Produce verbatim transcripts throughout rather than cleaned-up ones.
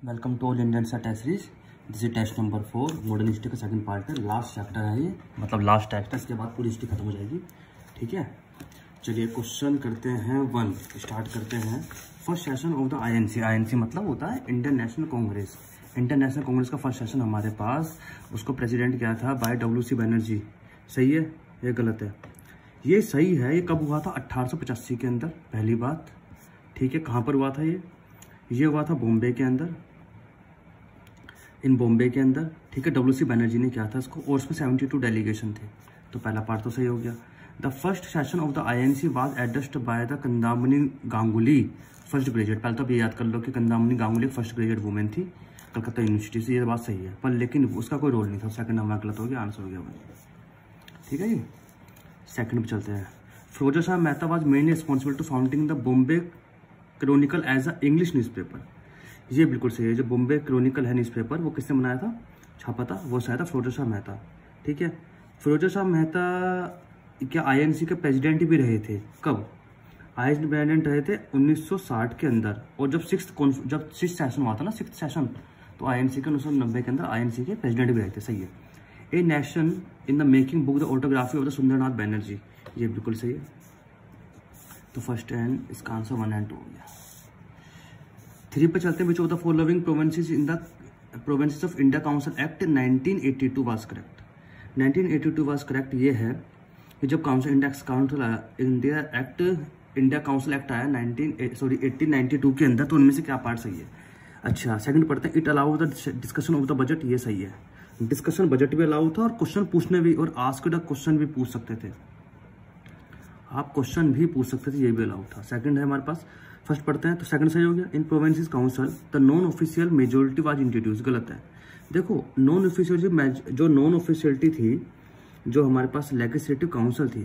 Welcome to all Indian set series. This is test number four, modern history का second part है। Last chapter है ये, मतलब last test है, इसके बाद पूरी हिस्ट्री खत्म हो जाएगी। ठीक है, चलिए क्वेश्चन करते हैं वन, स्टार्ट करते हैं। First session of the INC. INC मतलब होता है Indian National Congress. Indian National Congress का फर्स्ट सेशन हमारे पास, उसको प्रेसिडेंट किया था बाय डब्ल्यू सी बनर्जी। सही है, ये गलत है। ये सही है। ये कब हुआ था? अट्ठारह सौ पचासी के अंदर, पहली बात। ठीक है, कहाँ पर हुआ था ये? ये हुआ था बॉम्बे के अंदर, इन बॉम्बे के अंदर। ठीक है, डब्ल्यू सी बनर्जी ने किया था इसको, और उसमें सेवेंटी टू डेलीगेशन थे। तो पहला पार्ट तो सही हो गया। The first session of the INC was addressed by the Kadambini Ganguly, first graduate. पहले तो ये याद कर लो कि Kadambini Ganguly first graduate women थी कलकत्ता यूनिवर्सिटी से। ये बात सही है, पर लेकिन उसका कोई रोल नहीं था। सेकंड नंबर गलत हो गया, आंसर हो गया भाई। ठीक है जी, सेकंड पे चलते हैं। Firoza Shah Mehta was mainly responsible to founding the Bombay chronicle as a English newspaper. ये बिल्कुल सही है। जो बॉम्बे क्रॉनिकल है न्यूज़पेपर, वो किसने बनाया था, छापा था? वो शायद था फिरोजा शाह मेहता। ठीक है, फिरोजा शाह मेहता क्या आईएनसी के प्रेसिडेंट भी रहे थे? कब आईएनसी प्रेसिडेंट रहे थे? उन्नीस सौ साठ के अंदर। और जब सिक्स जब सिक्स सेशन हुआ था ना, सिक्स सेशन, तो आईएनसी के उन्नीस सौ नब्बे के अंदर आईएनसी के प्रेसिडेंट भी रहे थे। सही है। A nation in the making book the autobiography of the Surendranath Banerjee. ये बिल्कुल सही है। तो फर्स्ट एंड इसका आंसर वन एंड टू हो गया। थ्री पे चलते हैं। Which of the following provinces in the provinces of India council act nineteen eighty two was correct. Nineteen eighty two was correct. ये है कि जब काउंसिल इंडेक्स काउंसिल आया, India act India council act आया nineteen sorry eighteen ninety two के अंदर, तो उनमें से क्या पार्ट सही है? अच्छा, सेकंड पढ़ते हैं। It allow the discussion of the budget. ये सही है। डिस्कशन बजट भी अलाउ था, और क्वेश्चन पूछने भी, और आस्क द क्वेश्चन भी पूछ सकते थे आप। क्वेश्चन भी पूछ सकते थे, ये भी अलाउ था। सेकंड है हमारे पास। फर्स्ट पढ़ते हैं तो सेकंड सही हो गया। In provinces council the non official majority was introduce. गलत है। देखो, नॉन ऑफिशियल जो नॉन ऑफिशियलिटी थी, जो हमारे पास लेजिस्लेटिव काउंसिल थी,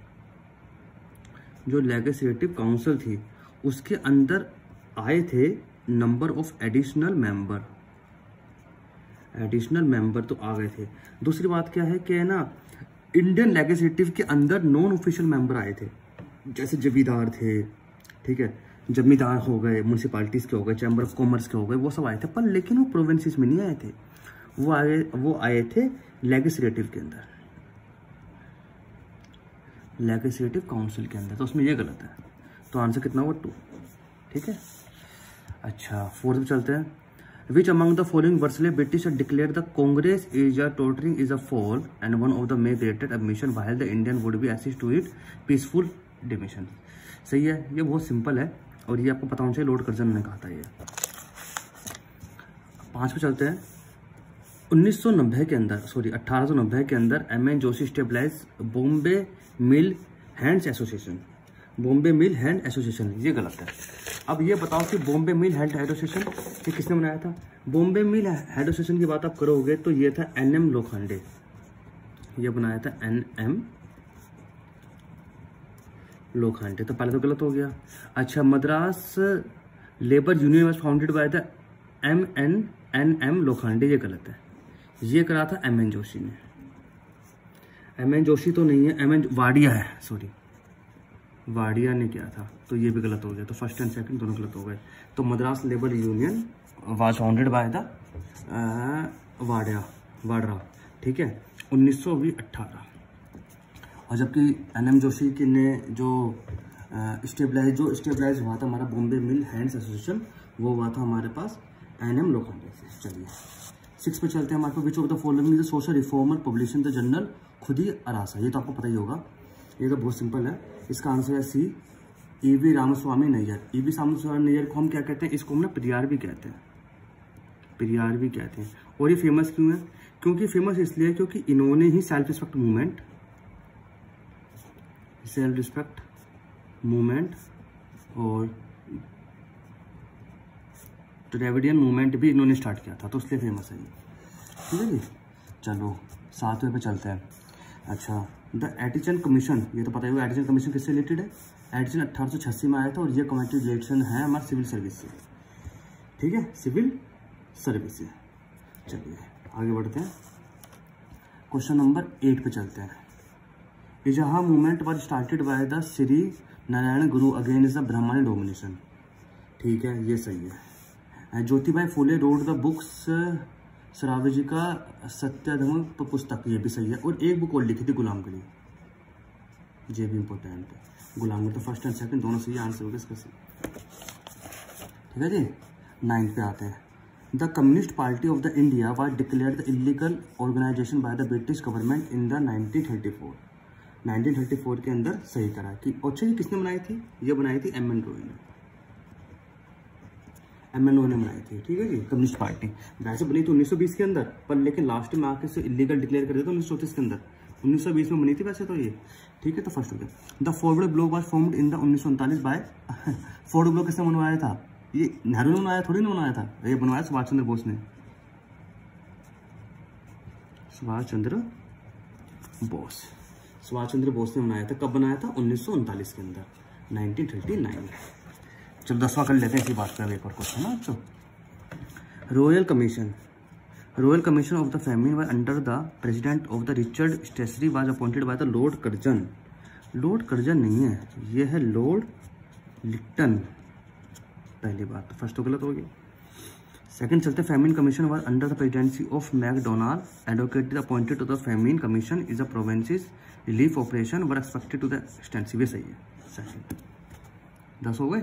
जो लेजिस्लेटिव काउंसिल थी, उसके अंदर आए थे number of additional member. Additional member तो आ गए थे। दूसरी बात क्या है कि ना, इंडियन लेजिस्लेटिव के अंदर नॉन ऑफिशियल मेंबर आए थे, जैसे जमींदार थे। ठीक है, जमींदार हो गए, म्यूनसिपालिटीज के हो गए, चैम्बर ऑफ कॉमर्स के हो गए, वो सब आए थे। पर लेकिन वो प्रोविंसेस में नहीं आए थे, वो आए वो आए थे लेजिस्लेटिव के अंदर, लेजिस्लेटिव काउंसिल के अंदर। तो उसमें ये गलत है। तो आंसर कितना हुआ? टू। ठीक है। अच्छा, फोर्थ पे चलते हैं। Which among the following versely British had declared the Congress is a tottering is a fall and one of the may created admission while the Indian would be assist to it peaceful demission। सही है, ये बहुत simple है, और ये आपको पता होना चाहिए। लॉर्ड कर्जन ने कहा था ये। पांच पे चलते हैं। उन्नीस सौ नब्बे के अंदर सॉरी अठारह सौ नब्बे के अंदर M N Joshi stabilise Bombay mill hands association. Bombay mill hand association, ये गलत है। अब ये बताओ कि बॉम्बे मिल हैंड एसोसिएशन ये किसने बनाया था? बॉम्बे मिल हैंड एसोसिएशन की बात आप करोगे तो ये था एन एम लोखंडे। ये बनाया था एन एम लोखंडे। तो पहले तो गलत हो गया। अच्छा, Madras labour union was founded by the M N N M Lokhande. ये गलत है। ये करा था एम एन जोशी ने। एम एन जोशी तो नहीं है, एम एन वाडिया है, सॉरी वाडिया ने किया था। तो ये भी गलत हो गया। तो फर्स्ट एंड सेकंड दोनों गलत हो गए। तो Madras labour union was founded by the Wadia Wadra. ठीक है, उन्नीस सौ अठारह। और जबकि एन एम जोशी की ने जो स्टेबलाइज जो स्टेबलाइज हुआ था हमारा बॉम्बे मिल हैंड्स एसोसिएशन, वो हुआ था हमारे पास एन एम लोखंडे से। चलिए सिक्स पे चलते हैं हमारे पास। Which of the following is social reformer publishing the journal Kudi Arasu. ये तो आपको पता ही होगा, ये तो बहुत सिंपल है। इसका आंसर है C, E V Ramaswamy Nair. E V Ramaswamy Nair को हम क्या कहते हैं? इसको हम ना पेरियार भी कहते हैं, पेरियार भी कहते हैं। और ये फेमस क्यों है? क्योंकि फेमस इसलिए क्योंकि इन्होंने ही self respect movement self respect movement और द्रविडियन मूवमेंट भी इन्होंने स्टार्ट किया था, तो इसलिए फेमस है ये। ठीक है जी, चलो सातवें पे चलते हैं। अच्छा, द एडिसन कमीशन, ये तो पता ही होगा एडिसन कमीशन किससे रिलेटेड है? एडिसन अठारह सौ छियासी में आया था, और ये कमेटी रिलेशन है हमारे सिविल सर्विस से। ठीक है, सिविल सर्विस से। चलिए आगे बढ़ते हैं। क्वेश्चन नंबर एट पे चलते हैं। Ezhava movement was started by the Shri Narayana Guru against the ब्राह्मण डोमिनेशन। ठीक है, ये सही है। Jyotibai Phule wrote the books सरावजी का सत्यधर्म पुस्तक, ये भी सही है। और एक बुक और लिखी थी गुलामगिरी, ये भी इंपॉर्टेंट है। गुलामगिरी तो फर्स्ट एंड सेकंड दोनों सही आंसर होगा इसका सही। ठीक है जी, नाइन्थ पे आते हैं। The communist party of the India was declared the illegal organisation by the British government in the nineteen thirty four. Nineteen thirty four के अंदर सही करा कि अच्छा ये किसने बनाई थी, ये बनाई थी एम एन रॉय ने, एम एन रॉय ने बनाई थी। ठीक है जी, कम्युनिस्ट पार्टी वैसे बनी थी उन्नीस सौ बीस के अंदर, पर लेकिन लास्ट में आके से इलीगल डिक्लेयर कर दिया था उन्नीस सौ चौंतीस के अंदर। उन्नीस सौ बीस में बनी थी वैसे तो ये। ठीक है, तो फर्स्ट हो गया। The forward bloc was formed in the उन्नीस सौ उनतालीस बाय फॉरवर्ड ब्लॉक किसने बनवाया था, ये नेहरू ने बनाया थोड़ी ना बनाया था, ये बनवाया सुभाष चंद्र बोस ने, सुभाष चंद्र बोस सुभाष चंद्र बोस ने बनाया था। कब बनाया था, उन्नीस सौ उनतालीस के अंदर, नाइनटीन थर्टी नाइन। चलो दसवां कर लेते हैं इसी बात पर, एक और क्वेश्चन ना। चलो, royal commission royal commission of the family was under the president of the Richard Strachey was appointed by the lord Curzon. Lord Curzon नहीं है, ये है लॉर्ड लिप्टन। पहली बात तो फर्स्ट तो गलत हो गई। सेकंड चलते, famine commission was under the presidency of MacDonald advocate appointed to the famine commission is a provinces relief operation were expected to the extensive. सही है, सेकंड। दस हो गए,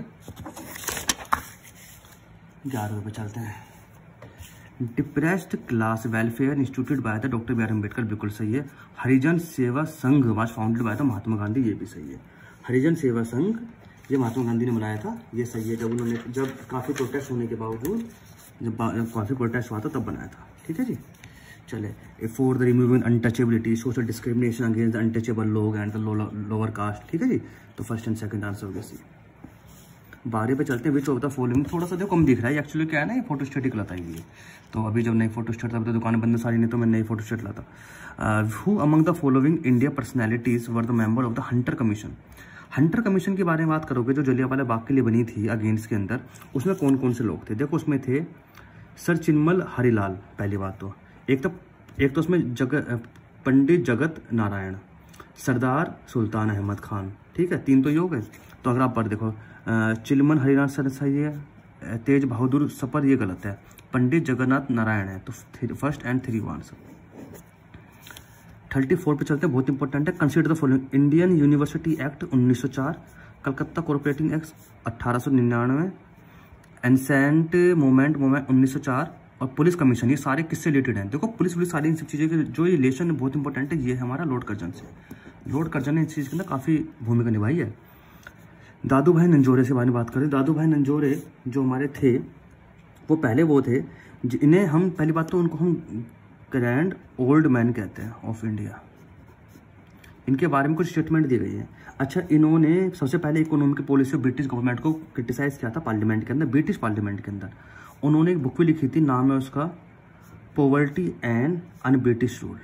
ग्यारह पे चलते हैं। Depressed class welfare instituted by the doctor B R Ambedkar, बिल्कुल सही है। Harijan Seva Sangh was founded by the Mahatma Gandhi, ये भी सही है। हरिजन सेवा संघ ये महात्मा गांधी ने बनाया था, ये सही है। जब उन्होंने जब काफ़ी प्रोटेस्ट होने के बावजूद जब काफ़ी प्रोटेस्ट हुआ था तब बनाया था। ठीक है जी, चले। For the removing untouchability, social discrimination against the untouchable लोग एंड द लोअर कास्ट। ठीक है जी, तो फर्स्ट एंड सेकंड आंसर हो गया सी। बारह पे चलते हैं। विच ऑफ द फॉलोइंग, थोड़ा सा जो कम दिख रहा है एक्चुअली क्या है ना, ये फोटो स्टेट ही लाता है ये। तो अभी जब नई फोटो स्टेट था तो दुकानें बंद सारी, नहीं तो मैं नई फोटो स्टेट लाता। Who among the following India personalities were the member of the Hunter commission. Hunter commission के बारे में बात करोगे, जो जलियांवाला बाग के लिए बनी थी अगेंस्ट के अंदर, उसमें कौन कौन से लोग थे? देखो, उसमें थे सर चिन्मल हरिलाल, पहली बात तो। एक तो एक तो उसमें जगत पंडित जगत नारायण, सरदार सुल्तान अहमद खान। ठीक है, तीन तो योग है। तो अगर आप पर देखो, चिलमन हरिलाल सर सही है, तेज बहादुर सपर ये गलत है, पंडित जगन्नाथ नारायण है। तो first and three one answer. Thirty four पे चलते हैं, बहुत इंपॉर्टेंट है। Consider the following. Indian university act उन्नीस सौ चार, कलकत्ता कॉर्पोरेटिंग एक्ट अट्ठारह सौ निन्यानवे, एनसेंट मूवमेंट मूवमेंट उन्नीस सौ चार, और पुलिस कमीशन, ये सारे किससे रिलेटेड हैं? देखो, पुलिस पुलिस सारी इन सब चीज़ों के जो ये रिलेशन बहुत इंपॉर्टेंट है, ये है हमारा लॉर्ड कर्जन से। लॉर्ड कर्जन ने इस चीज़ के अंदर काफ़ी भूमिका निभाई है। दादू भाई नंजोरे से बारे में बात करें। दादू भाई नंजोरे जो हमारे थे, वो पहले वो थे जिन्हें हम, पहली बात तो उनको हम ग्रैंड ओल्ड मैन कहते हैं ऑफ इंडिया। इनके बारे में कुछ स्टेटमेंट दी गई है। अच्छा, इन्होंने सबसे पहले economic policy of British government को क्रिटिसाइज किया था पार्लियामेंट के अंदर, ब्रिटिश पार्लियामेंट के अंदर। उन्होंने एक बुक भी लिखी थी, नाम है उसका poverty and un British rule.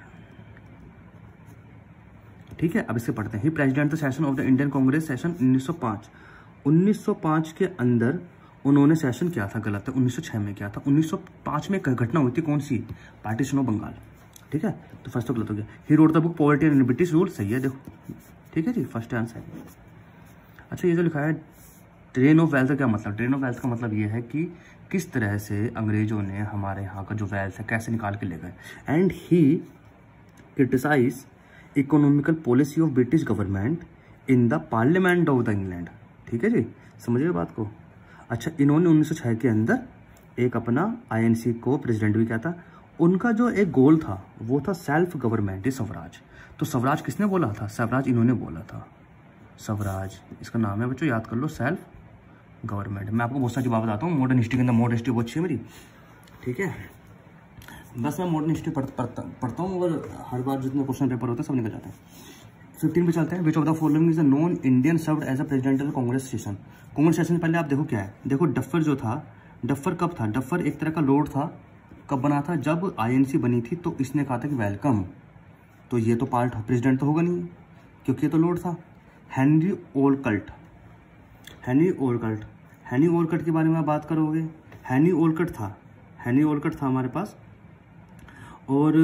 ठीक है, अब इसे पढ़ते हैं। He president the session of the Indian congress session उन्नीस सौ पाँच। उन्नीस सौ पाँच के अंदर उन्होंने सेशन किया था, गलत है, उन्नीस सौ छह में किया था। उन्नीस सौ पाँच में घटना हुई थी, कौन सी? Partition of Bengal. ठीक है, तो फर्स्ट तो गलत हो गया। He wrote the book poverty and British rule, सही है, देखो। ठीक है जी, फर्स्ट आंसर है। अच्छा, ये जो लिखा है ड्रेन ऑफ वेल्थ का क्या मतलब? ड्रेन ऑफ वेल्थ का मतलब ये है कि किस तरह से अंग्रेजों ने हमारे यहाँ का जो वेल्थ है कैसे निकाल के ले गए। And he criticise economical policy of British government in the parliament of the England. ठीक है जी, समझिए बात को। अच्छा, इन्होंने उन्नीस सौ छह के अंदर एक अपना आईएनसी को प्रेसिडेंट भी किया था। उनका जो एक गोल था वो था सेल्फ गवर्नमेंट, स्वराज। तो स्वराज किसने बोला था? स्वराज इन्होंने बोला था, स्वराज इसका नाम है बच्चों, याद कर लो, सेल्फ गवर्नमेंट। मैं आपको बहुत सारी बात बताता हूँ मॉडर्न हिस्ट्री के अंदर, मॉडर्न हिस्ट्री बहुत अच्छी है मेरी। ठीक है, बस मैं मॉडर्न हिस्ट्री पढ़, पढ़ता पढ़ता हूँ और हर बार जितने क्वेश्चन पेपर होते हैं सब निकल जाते हैं। फिफ्टीन पे चलते हैं। Which of the following is a non Indian served as a president of congress session. Congress session पहले आप देखो क्या है, देखो डफर जो था, डफर कब था? डफर एक तरह का लॉर्ड था। कब बना था? जब आईएनसी बनी थी तो इसने कहा था कि वेलकम। तो ये तो पार्ट प्रेसिडेंट तो होगा नहीं क्योंकि ये तो लॉर्ड था। Henry Olcott, Henry Olcott Henry Olcott के बारे में आप बात करोगे, हेनरी ओलकट था, हेनरी ओलकट था हमारे पास। और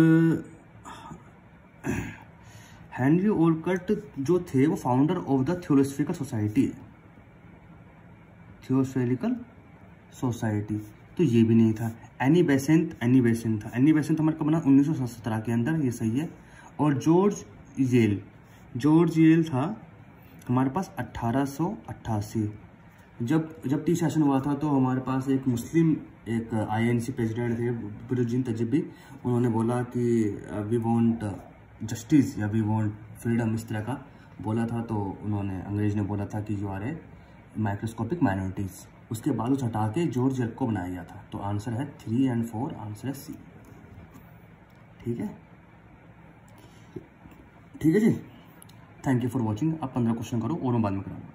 हेनरी ओलकट जो थे वो founder of the theosophical society है, थियोसॉफिकल सोसाइटी। तो ये भी नहीं था। एनी बेसेंट एनी बेसेंट था। एनी बेसेंट हमारे कब बना, उन्नीस सौ सत्रह के अंदर, ये सही है। और जॉर्ज येल, जॉर्ज येल था हमारे पास अट्ठारह सौ अट्ठासी। जब जब टी सेशन हुआ था तो हमारे पास एक मुस्लिम एक आईएनसी प्रेसिडेंट थे बुरुद्दीन तजबी, उन्होंने बोला कि वी वांट जस्टिस या वी वांट फ्रीडम, इस तरह का बोला था। तो उन्होंने अंग्रेज ने बोला था कि you are a microscopic minorities. उसके बाद उसे हटा के जॉर्ज येल को बनाया गया था। तो आंसर है थ्री एंड फोर, आंसर है सी। ठीक है, ठीक है जी। Thank you for watching. आप पंद्रह क्वेश्चन करो और मैं बाद में कराऊंगा।